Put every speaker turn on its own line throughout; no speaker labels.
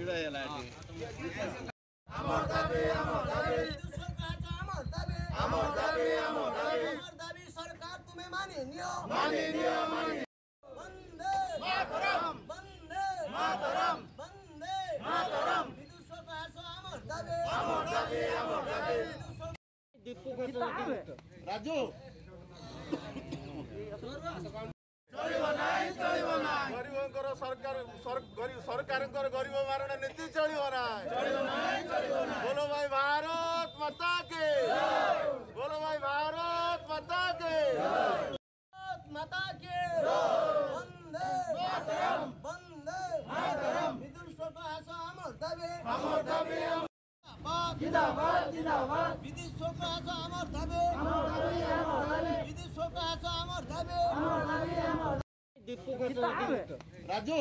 सरकार तुम्हें मानी नियो वंदे मातरम विदुष राजू सरकार गरीब मारण नीति चलो ना बोलो भाई भारत माता के बोलो भाई भारत माता के वंदे मातरम विदुष अमर दाबी जिंदाबाद विदेश अमर दाबी विदेश अमर दाबी राजू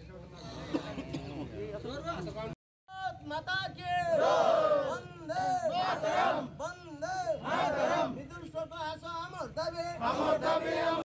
माता के वंदे मातरम विदुष अमर दाबी